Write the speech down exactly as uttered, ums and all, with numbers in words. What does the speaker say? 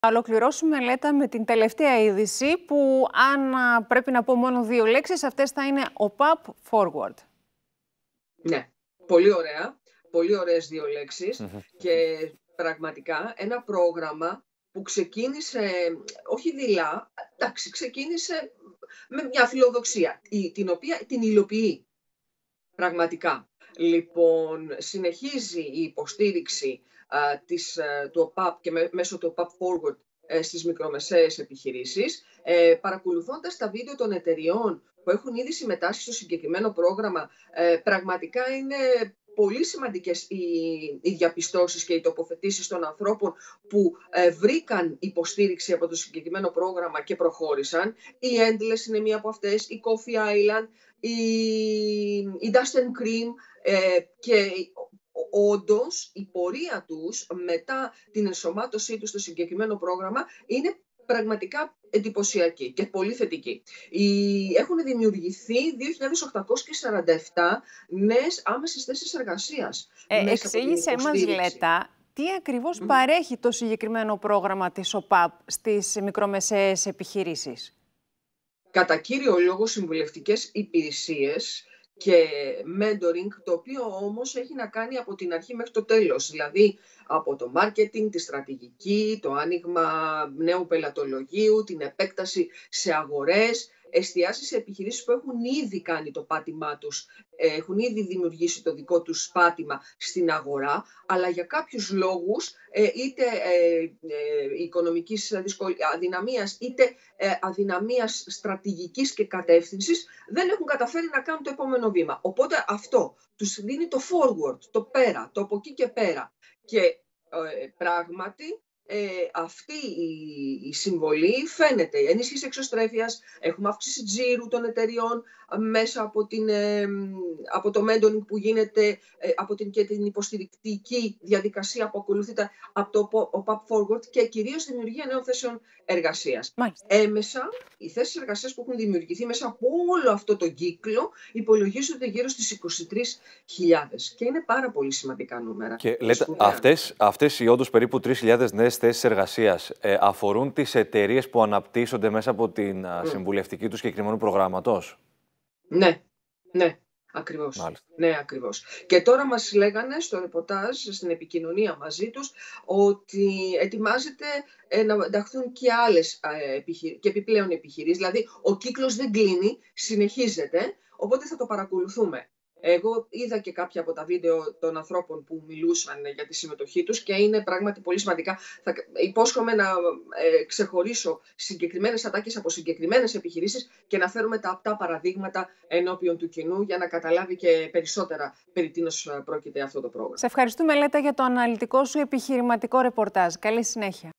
Θα ολοκληρώσουμε, Λέτα, με την τελευταία είδηση που, αν πρέπει να πω μόνο δύο λέξεις, αυτές θα είναι ο pub forward. Ναι, πολύ ωραία. Πολύ ωραίες δύο λέξεις και πραγματικά ένα πρόγραμμα που ξεκίνησε, όχι δειλά, εντάξει, ξεκίνησε με μια φιλοδοξία, την οποία την υλοποιεί πραγματικά. Λοιπόν, συνεχίζει η υποστήριξη α, της, α, του ο παπ και με, μέσω του ο pub forward ε, στις μικρομεσαίες επιχειρήσεις, ε, παρακολουθώντας τα βίντεο των εταιριών που έχουν ήδη συμμετάσχει στο συγκεκριμένο πρόγραμμα. Ε, πραγματικά είναι πολύ σημαντικές οι, οι διαπιστώσεις και οι τοποθετήσεις των ανθρώπων που ε, βρήκαν υποστήριξη από το συγκεκριμένο πρόγραμμα και προχώρησαν. Η Endless είναι μία από αυτές, η Coffee Island, η, η Dust and Cream ε, και όντως η πορεία τους μετά την ενσωμάτωσή τους στο συγκεκριμένο πρόγραμμα είναι πραγματικά εντυπωσιακή και πολύ θετική. Οι... Έχουν δημιουργηθεί δύο χιλιάδες οκτακόσιες σαράντα επτά νέες άμεσες θέσεις εργασίας. Ε, εξήγησέ μας, Λέτα, τι ακριβώς mm. παρέχει το συγκεκριμένο πρόγραμμα της ο παπ στις μικρομεσαίες επιχειρήσεις. Κατά κύριο λόγο συμβουλευτικές υπηρεσίες και mentoring, το οποίο όμως έχει να κάνει από την αρχή μέχρι το τέλος. Δηλαδή από το marketing, τη στρατηγική, το άνοιγμα νέου πελατολογίου, την επέκταση σε αγορές, εστιάσει σε επιχειρήσεις που έχουν ήδη κάνει το πάτημά τους, έχουν ήδη δημιουργήσει το δικό τους πάτημα στην αγορά, αλλά για κάποιους λόγους, είτε οικονομικής αδυναμίας, είτε αδυναμίας στρατηγικής και κατεύθυνσης, δεν έχουν καταφέρει να κάνουν το επόμενο βήμα. Οπότε αυτό τους δίνει το forward, το πέρα, το από εκεί και πέρα. Και ε, πράγματι ε, αυτή η, η συμβολή φαίνεται. Ενίσχυση εξωστρέφειας, έχουμε αύξηση τζίρου των εταιριών μέσα από, την, ε, από το mentoring που γίνεται, ε, από την, και την υποστηρικτική διαδικασία που ακολουθείται από το ο pub forward και κυρίως δημιουργία νέων θέσεων εργασίας. Μάλιστα. Έμεσα, οι θέσεις εργασίας που έχουν δημιουργηθεί μέσα από όλο αυτό το κύκλο υπολογίζονται γύρω στις είκοσι τρεις χιλιάδες και είναι πάρα πολύ σημαντικά νούμερα. Και λέτε, αυτές, αυτές οι όντως περίπου τρεις χιλιάδες νέες θέσεις εργασίας ε, αφορούν τις εταιρείες που αναπτύσσονται μέσα από την mm. συμβουλευτική του συγκεκριμένου προγράμματος. Ναι, ναι. Ακριβώς. Μάλιστα. Ναι, ακριβώς. Και τώρα μας λέγανε στο ρεπορτάζ, στην επικοινωνία μαζί τους, ότι ετοιμάζεται ε, να ενταχθούν και άλλες ε, επιχειρήσεις, και επιπλέον επιχειρήσεις. Δηλαδή, ο κύκλος δεν κλείνει, συνεχίζεται, οπότε θα το παρακολουθούμε. Εγώ είδα και κάποια από τα βίντεο των ανθρώπων που μιλούσαν για τη συμμετοχή τους και είναι πράγματι πολύ σημαντικά. Θα υπόσχομαι να ε, ξεχωρίσω συγκεκριμένες ατάκες από συγκεκριμένες επιχειρήσεις και να φέρουμε τα απτά παραδείγματα ενώπιον του κοινού για να καταλάβει και περισσότερα περί τίνος πρόκειται αυτό το πρόγραμμα. Σε ευχαριστούμε, Λέτα, για το αναλυτικό σου επιχειρηματικό ρεπορτάζ. Καλή συνέχεια.